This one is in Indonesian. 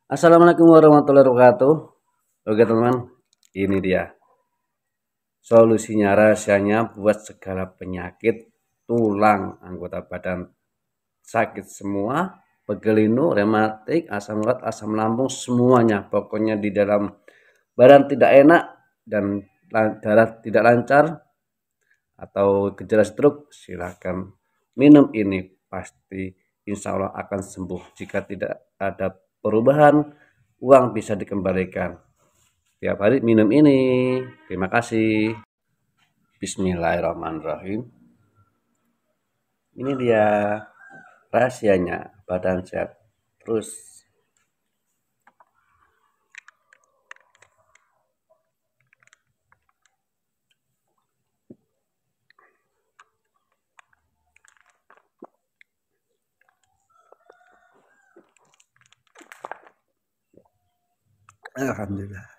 Assalamualaikum warahmatullahi wabarakatuh. Oke teman, ini dia solusinya, rahasianya buat segala penyakit tulang, anggota badan sakit semua, pegel linu, rematik, asam urat, asam lambung, semuanya. Pokoknya di dalam badan tidak enak dan darah tidak lancar atau gejala stroke, silakan minum ini, pasti insya Allah akan sembuh. Jika tidak ada perubahan, uang bisa dikembalikan. Tiap hari minum ini. Terima kasih. Bismillahirrahmanirrahim. Ini dia rahasianya badan sehat terus. Alhamdulillah.